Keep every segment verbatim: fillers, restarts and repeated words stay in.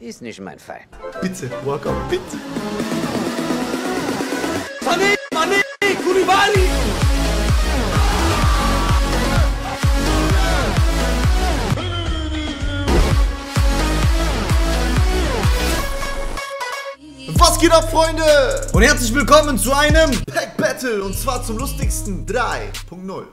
Ist nicht mein Fall. Bitte, Workout, bitte. Mané, Mané, Koulibaly! Was geht ab, Freunde? Und herzlich willkommen zu einem Pack Battle, und zwar zum lustigsten drei Punkt null.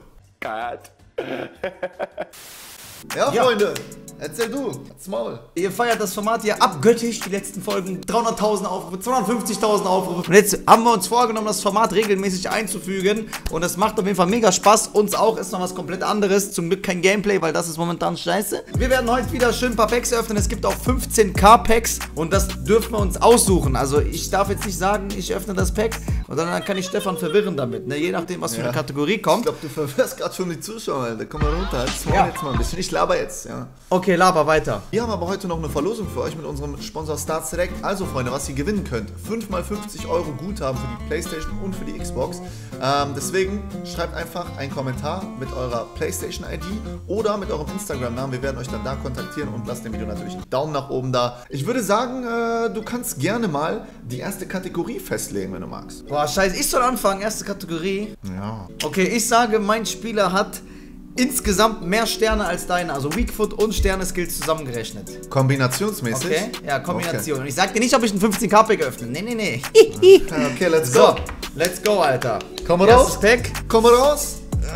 Ja, Ja. Freunde, erzähl du, halt's Maul. Ihr feiert das Format hier abgöttisch, die letzten Folgen, dreihunderttausend Aufrufe, zweihundertfünfzigtausend Aufrufe. Und jetzt haben wir uns vorgenommen, das Format regelmäßig einzufügen. Und das macht auf jeden Fall mega Spaß. Uns auch, ist noch was komplett anderes. Zum Glück kein Gameplay, weil das ist momentan scheiße. Wir werden heute wieder schön ein paar Packs eröffnen. Es gibt auch fünfzehn K Packs und das dürfen wir uns aussuchen. Also ich darf jetzt nicht sagen, ich öffne das Pack und dann kann ich Stefan verwirren damit, ne? Je nachdem, was für Ja. eine Kategorie Ich kommt. glaube, du verwirrst gerade schon die Zuschauer, Alter. Komm mal runter, halt's Maul Ja. jetzt mal ein bisschen. Ich laber jetzt, ja. Okay, laber weiter. Wir haben aber heute noch eine Verlosung für euch mit unserem Sponsor Start Select. Also Freunde, was ihr gewinnen könnt, fünf mal fünfzig Euro Guthaben für die Playstation und für die Xbox. Ähm, deswegen schreibt einfach einen Kommentar mit eurer Playstation I D oder mit eurem Instagram-Namen. Wir werden euch dann da kontaktieren und lasst dem Video natürlich einen Daumen nach oben da. Ich würde sagen, äh, du kannst gerne mal die erste Kategorie festlegen, wenn du magst. Boah, scheiße, ich soll anfangen, erste Kategorie. Ja. Okay, ich sage, mein Spieler hat insgesamt mehr Sterne als deine, also Weakfoot und Sterne-Skills zusammengerechnet. Kombinationsmäßig? Okay? Ja, Kombination. Und ich sag dir nicht, ob ich einen fünfzehn K Pack öffne. Nee, nee, nee. Okay, okay, let's go. So, let's go, Alter. Komm mal Erstes raus. Pack. Komm mal raus.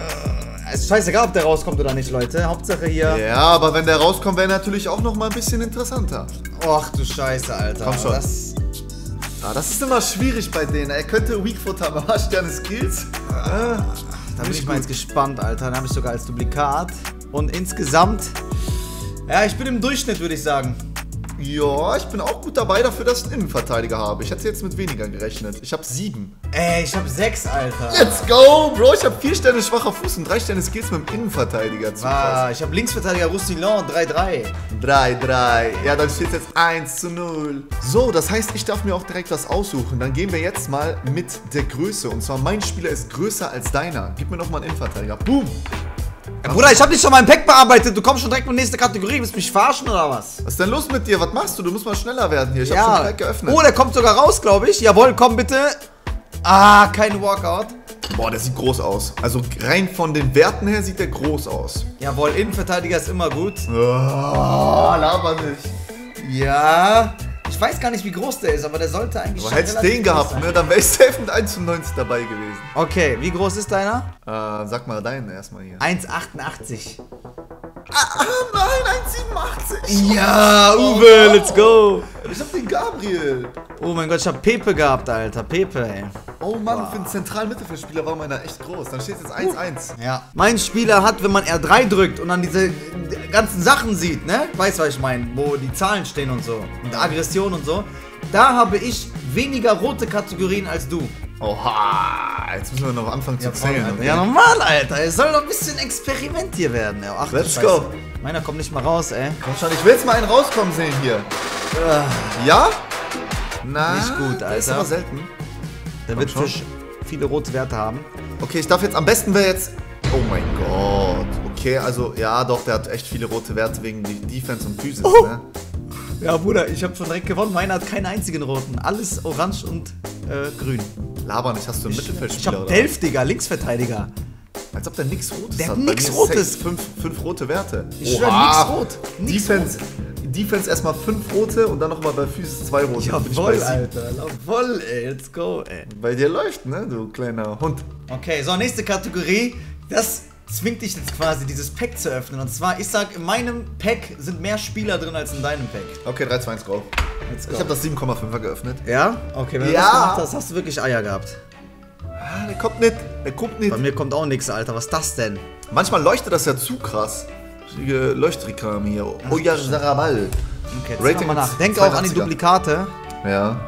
Ist scheißegal, ob der rauskommt oder nicht, Leute. Hauptsache hier. Ja, aber wenn der rauskommt, wäre natürlich auch noch mal ein bisschen interessanter. Och du Scheiße, Alter. Komm schon. Das, Ah, das ist immer schwierig bei denen. Er könnte Weakfoot haben, aber Sterne Skills. Ah, da bin ich mal jetzt gespannt, Alter. Dann habe ich sogar als Duplikat. Und insgesamt. Ja, ich bin im Durchschnitt, würde ich sagen. ja, ich bin auch gut dabei dafür, dass ich einen Innenverteidiger habe. Ich hätte jetzt mit weniger gerechnet. Ich habe sieben. Ey, ich habe sechs, Alter. Let's go, Bro. Ich habe vier Sterne schwacher Fuß und drei Sterne Skills mit dem Innenverteidiger. Zu Ah, ich habe Linksverteidiger Roussillon, drei drei. drei drei. Ja, dann steht es jetzt eins zu null. So, das heißt, ich darf mir auch direkt was aussuchen. Dann gehen wir jetzt mal mit der Größe. Und zwar, mein Spieler ist größer als deiner. Gib mir noch mal einen Innenverteidiger. Boom. Ja, Bruder, ich hab nicht schon mal ein Pack bearbeitet. Du kommst schon direkt mit der nächsten Kategorie. Willst du mich verarschen oder was? Was ist denn los mit dir? Was machst du? Du musst mal schneller werden hier. Ich hab schon direkt geöffnet. Oh, der kommt sogar raus, glaube ich. Jawohl, komm bitte. Ah, kein Walkout. Boah, der sieht groß aus. Also rein von den Werten her sieht der groß aus. Jawohl, Innenverteidiger ist immer gut. Oh, laber nicht. Ja. Ich weiß gar nicht, wie groß der ist, aber der sollte eigentlich Aber schon hättest relativ den groß gehabt, sein. ne? Dann wäre ich safe mit eins Komma neunzig dabei gewesen. Okay, wie groß ist deiner? Äh, sag mal deinen erstmal hier. eins Komma achtundachtzig. Ah, nein, eins Komma siebenundachtzig. Ja, Uwe, let's go. Ich hab den Gabriel. Oh mein Gott, ich hab Pepe gehabt, Alter. Pepe, ey. Oh Mann, für einen zentralen Mittelfeldspieler war meiner echt groß. Dann steht jetzt eins eins. Ja. Mein Spieler hat, wenn man R drei drückt und dann diese ganzen Sachen sieht, ne? Weißt du, was ich meine? Wo die Zahlen stehen und so. Und Aggression und so. Da habe ich weniger rote Kategorien als du. Oha, jetzt müssen wir noch anfangen zu zählen. Alter. Okay? Ja, normal, Alter. Es soll doch ein bisschen Experiment hier werden. Ja, ach, du Let's Scheiße. go. Meiner kommt nicht mal raus, ey. Komm schon, ich will jetzt mal einen rauskommen sehen hier. Ja? Na, Nicht gut, der ist Alter. aber selten. Der wird schon. Fisch viele rote Werte haben. Okay, ich darf jetzt, am besten wäre jetzt... Oh mein Gott. Okay, also, ja doch, der hat echt viele rote Werte wegen die Defense und Physis, Oh. ne? Ja, Bruder, ich habe schon direkt gewonnen. Meiner hat keinen einzigen roten. Alles orange und äh, grün. Laber nicht, hast du einen Ich Mittelfeldspieler hab oder? Delf, Digga, Linksverteidiger. Als ob der nix Rotes Der hat. hat Bei nix mir ist Rotes. safe Fünf, fünf rote Werte. Ich schwör, Oha. nix rot. Nix Defense, Defense erstmal fünf rote und dann nochmal bei Physis zwei rote. Dann bin ich bei Jawohl, sieben. Alter. Jawohl, ey. Let's go, ey. Bei dir läuft, ne, du kleiner Hund. Okay, so, nächste Kategorie. Das zwingt dich jetzt quasi, dieses Pack zu öffnen. Und zwar, ich sag, in meinem Pack sind mehr Spieler drin als in deinem Pack. Okay, drei zwei eins drauf. Let's go. Ich habe das sieben Komma fünfer geöffnet. Ja? Okay, wenn du Ja. das gemacht hast, hast du wirklich Eier gehabt. Ah, der kommt nicht. Der kommt nicht. Bei mir kommt auch nichts, Alter. Was ist das denn? Manchmal leuchtet das ja zu krass. Richtige Leuchtreklam hier. Oh ja, Sarabal. Okay, jetzt Rating mal nach. mit Denk auch an die zweiundachtziger. Duplikate. Ja.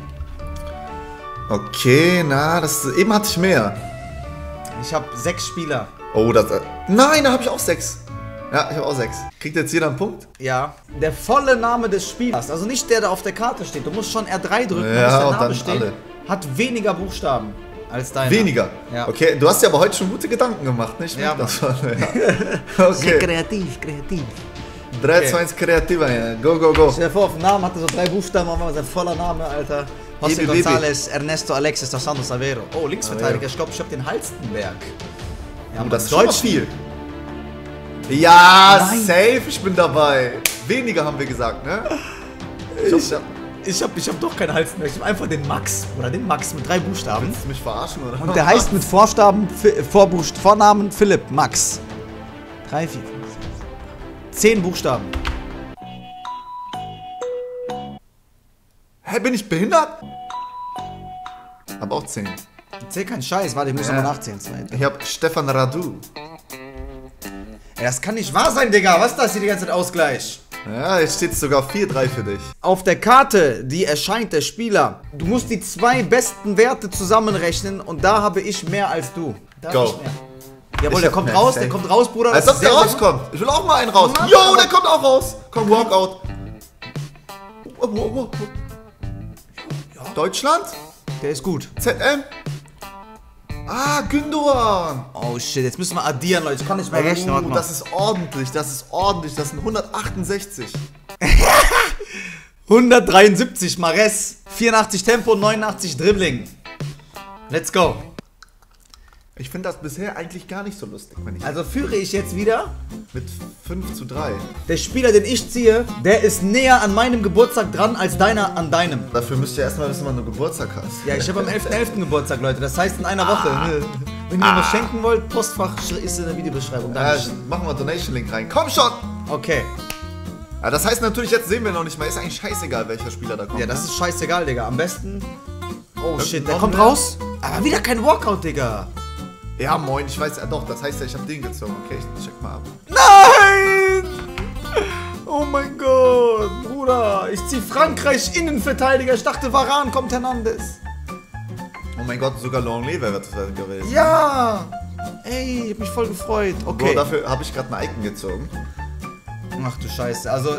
Okay, na, das eben hatte ich mehr. Ich habe sechs Spieler. Oh, das. Äh, nein, da habe ich auch sechs. Ja, ich habe auch sechs. Kriegt jetzt jeder einen Punkt? Ja. Der volle Name des Spielers, also nicht der, der auf der Karte steht. Du musst schon R drei drücken, Ja, dann muss der und Name dann stehen. alle. Hat weniger Buchstaben als deiner. Weniger? Ja. Okay, du hast ja aber heute schon gute Gedanken gemacht, nicht? Ja, das war, ja. Okay. kreativ, kreativ. drei, zwei, eins, Kreativa, ja. Go, go, go. Stell dir vor, auf dem Namen hatte so drei Buchstaben, aber sein voller Name, Alter. José Ebi, González, Ernesto Alexis dos Santos Aveiro. Oh, Linksverteidiger, ich glaube, ich hab den Halstenberg. Ja, Oh, das ist schon mal viel. Ja, Nein. safe, ich bin dabei. Weniger haben wir gesagt, ne? Ich, Ich, hab, ich, hab, ich hab doch keinen Halstenberg, ich hab einfach den Max. Oder den Max mit drei Buchstaben. willst du mich verarschen, oder? Und der heißt mit Vorstaben, Fi- Vorbuch, Vornamen Philipp Max. Drei, vier, fünf, sechs. Zehn Buchstaben. Hä, bin ich behindert? Hab auch zehn. Ich zähl keinen Scheiß, warte, ich muss Ja. nochmal nachzählen. Zwei. Ich hab Stefan Radu. Ey, das kann nicht wahr sein, Digga. Was ist das hier die ganze Zeit Ausgleich? Ja, jetzt steht sogar vier drei für dich. Auf der Karte, die erscheint, der Spieler. Du musst die zwei besten Werte zusammenrechnen und da habe ich mehr als du. Da Go. hab ich mehr. Jawohl, Ich der hab kommt mehr. raus, Safe. der kommt raus, Bruder. Als das ob ist der sehr, sehr rauskommt. Ich will auch mal einen raus. Mann, Jo, aber- der kommt auch raus. Komm, Walkout. Oh, oh, oh, oh. Deutschland? gut. Der ist gut. Z M? Ah, Gündogan. Oh shit, jetzt müssen wir addieren, Leute. Ich kann nicht mehr rechnen. Warte Oh, mal. das ist ordentlich, das ist ordentlich. Das sind hundertachtundsechzig. hundertdreiundsiebzig Mares, vierundachtzig Tempo, neunundachtzig Dribbling. Let's go. Ich finde das bisher eigentlich gar nicht so lustig, wenn ich Also führe ich jetzt wieder. mit fünf zu drei. Der Spieler, den ich ziehe, der ist näher an meinem Geburtstag dran als deiner an deinem. Dafür müsst ihr erstmal wissen, wann du Geburtstag hast. Ja, ich habe am elften elften Geburtstag, Leute. Das heißt in einer Woche. Wenn ihr mir was schenken wollt, Postfach ist in der Videobeschreibung. Ja, Dankeschön. machen wir Donation-Link rein. Komm schon! Okay. Ja, das heißt natürlich, jetzt sehen wir noch nicht mal. Ist eigentlich scheißegal, welcher Spieler da kommt. Ja, das ist scheißegal, Digga. Am besten. Oh shit, der noch kommt mehr? raus. Aber wieder kein Walkout, Digga. Ja, moin, ich weiß, ja doch, das heißt ja, ich habe den gezogen. Okay, ich check mal ab. Nein! Oh mein Gott, Bruder. Ich zieh Frankreich Innenverteidiger. Ich dachte, Varane kommt Hernandez. Oh mein Gott, sogar Longley wäre das gewesen. Ja. Ey, ich hab mich voll gefreut. Bro, Okay. dafür habe ich gerade einen Icon gezogen. Ach du Scheiße. Also.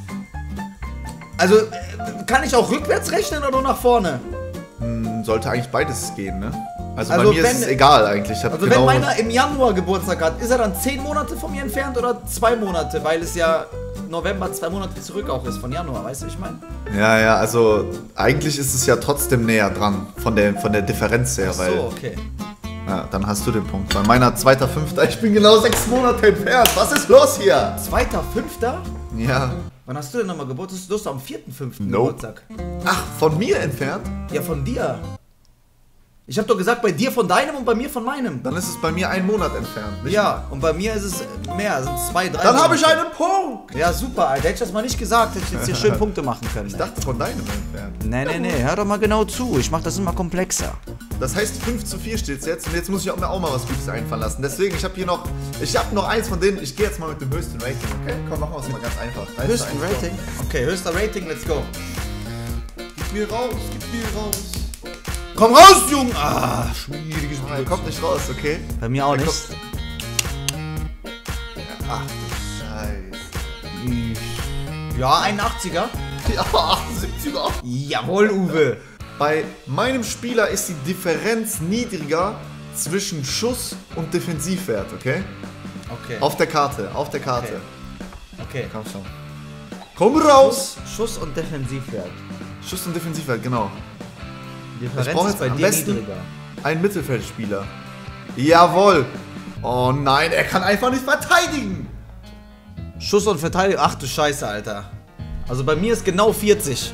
Also, äh, kann ich auch rückwärts rechnen oder nur nach vorne? Hm, Sollte eigentlich beides gehen, ne? Also, Also bei mir wenn- ist es egal eigentlich. Ich hab Also, genau wenn meiner im Januar Geburtstag hat, ist er dann zehn Monate von mir entfernt oder zwei Monate? Weil es ja November zwei Monate zurück auch ist von Januar, weißt du, wie ich meine? Ja, ja, also eigentlich ist es ja trotzdem näher dran von der, von der Differenz her, weil So, okay. ja, dann hast du den Punkt. Bei meiner zweiter fünfter ich bin genau sechs Monate entfernt. Was ist los hier? Zweiter, fünfter? Ja. Wann hast du denn nochmal Geburtstag? Du hast am vierten fünften Nope. Geburtstag. Ach, von mir entfernt? Ja, von dir. Ich hab doch gesagt, bei dir von deinem und bei mir von meinem. Dann ist es bei mir einen Monat entfernt. Nicht? Ja, und bei mir ist es mehr, sind zwei, drei. Dann habe ich Monate. einen Punkt. Ja, super, Alter. Hätte ich das mal nicht gesagt, hätte ich jetzt hier schön Punkte machen können. Ich dachte von deinem entfernt. Nee, nee, nee, hör doch mal genau zu. Ich mach das immer komplexer. Das heißt fünf zu vier steht es jetzt und jetzt muss ich auch mir auch mal was Gutes einfallen lassen. Deswegen, ich habe hier noch, ich habe noch eins von denen, ich gehe jetzt mal mit dem höchsten Rating, okay? Komm, machen wir es mal ganz einfach. Eins zu Höchsten eins, Rating? Okay, höchster Rating, let's go. Gib mir raus, gib mir raus. Komm raus, Junge! Ah, schwieriges Ah, er kommt nicht raus, okay? Bei mir auch Er nicht. kommt- Ach du Scheiße. Ja, einundachtziger. Ja, achtundsiebziger. Jawohl, Uwe. Bei meinem Spieler ist die Differenz niedriger zwischen Schuss und Defensivwert, okay? Okay. Auf der Karte, auf der Karte. Okay. Komm schon. Komm raus! Schuss und Defensivwert. Schuss und Defensivwert, genau. Die Ich Differenz brauche ist jetzt bei am dir besten niedriger. einen Mittelfeldspieler. Jawohl! Oh nein, er kann einfach nicht verteidigen! Schuss und Verteidigung. Ach du Scheiße, Alter. Also bei mir ist genau vierzig.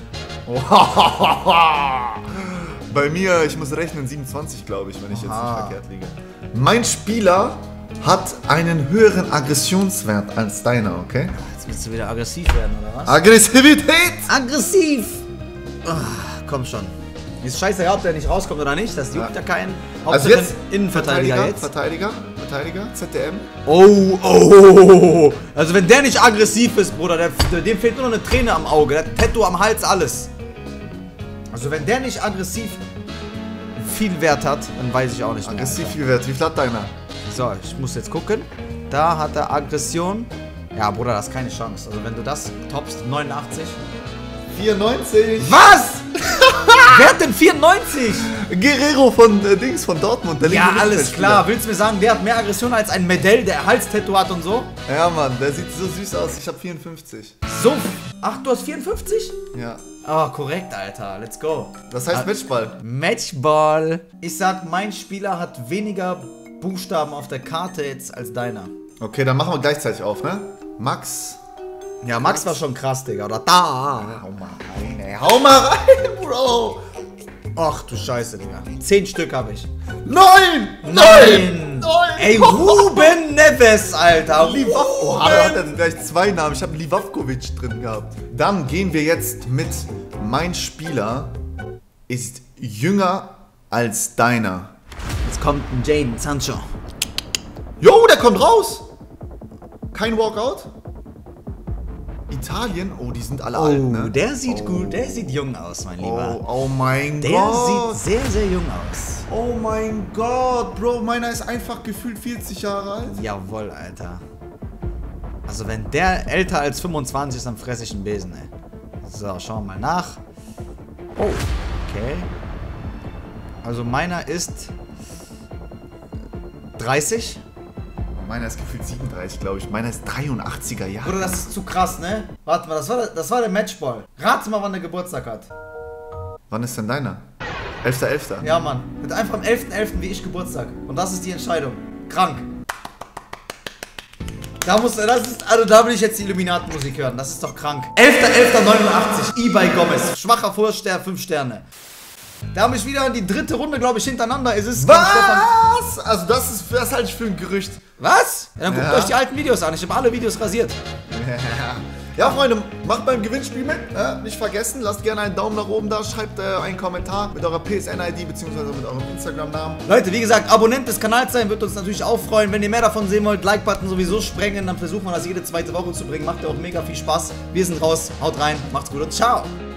Bei mir, ich muss rechnen, siebenundzwanzig, glaube ich, wenn ich jetzt Aha. nicht verkehrt liege. Mein Spieler hat einen höheren Aggressionswert als deiner, okay? Jetzt willst du wieder aggressiv werden, oder was? Aggressivität! Aggressiv! Ah, komm schon. Ist scheißegal, ob der nicht rauskommt oder nicht. Das juckt ja keinen. Also Hauptsache jetzt Innenverteidiger jetzt. Verteidiger, Verteidiger, Z D M. Oh, oh. Also wenn der nicht aggressiv ist, Bruder, der, dem fehlt nur noch eine Träne am Auge. Der hat Tattoo am Hals, alles. Also wenn der nicht aggressiv viel Wert hat, dann weiß ich auch nicht mehr. Aggressiv viel wert. Wie viel hat deiner? So, ich muss jetzt gucken. Da hat er Aggression. Ja, Bruder, das ist keine Chance. Also wenn du das toppst, neunundachtzig. vierundneunzig. Was? Wer hat denn vierundneunzig? Guerrero von äh, Dings, von Dortmund. Der Ja, linke alles Mittelfeldspieler. klar. Willst du mir sagen, der hat mehr Aggression als ein Medell, der Halstattoo hat und so? Ja, Mann, der sieht so süß aus. Ich hab vierundfünfzig. So. Ach, du hast vierundfünfzig? Ja. Ah, korrekt, Alter. Let's go. Das heißt Ah, Matchball. Matchball. Ich sag, mein Spieler hat weniger Buchstaben auf der Karte jetzt als deiner. Okay, dann machen wir gleichzeitig auf, ne? Max. Ja, Max war schon krass, Digga. Oder da. Hau mal rein, ey. Hau mal rein, Bro. Ach du Scheiße, Digga. Zehn Stück habe ich. Nein! Nein! Nein! Ey, Ruben Neves, Alter. Livav oh, da hat er gleich zwei Namen. Ich habe Livavkovic drin gehabt. Dann gehen wir jetzt mit mein Spieler ist jünger als deiner. Jetzt kommt ein Jadon Sancho. Jo, der kommt raus. Kein Walkout. Italien, oh, die sind alle Oh, alt, ne? der sieht oh. gut, der sieht jung aus, mein Lieber. Oh, oh mein Der Gott. sieht sehr, sehr jung aus. Oh mein Gott, Bro, meiner ist einfach gefühlt vierzig Jahre alt. Jawohl, Alter. Also wenn der älter als fünfundzwanzig ist, dann fresse ich einen Besen, ey. So, schauen wir mal nach. Oh, okay. Also meiner ist dreißig. Meiner ist gefühlt siebenunddreißig, glaube ich. Meiner ist dreiundachtziger Jahre. Bruder, das ist zu krass, ne? Warte mal, das war, das war der Matchball. Rate mal, wann der Geburtstag hat. Wann ist denn deiner? elfter elfter Ja, Mann. Mit einfach am elften elften wie ich Geburtstag. Und das ist die Entscheidung. Krank. Da muss, das ist, also da will ich jetzt die Illuminatenmusik hören. Das ist doch krank. elfter elfter neunundachtzig. Ibai Gomez. Schwacher Vorstern, fünf Sterne. Da habe ich wieder die dritte Runde, glaube ich, hintereinander. Ist es Was? Also das ist, das halte ich für ein Gerücht. Was? Ja, dann guckt Ja. euch die alten Videos an. Ich habe alle Videos rasiert. Ja, Freunde, macht beim Gewinnspiel mit. Äh, nicht vergessen, lasst gerne einen Daumen nach oben da. Schreibt äh, einen Kommentar mit eurer P S N I D bzw. mit eurem Instagram-Namen. Leute, wie gesagt, Abonnent des Kanals sein wird uns natürlich auch freuen. Wenn ihr mehr davon sehen wollt, Like-Button sowieso sprengen. Dann versuchen wir das jede zweite Woche zu bringen. Macht ja auch mega viel Spaß. Wir sind raus. Haut rein. Macht's gut und ciao.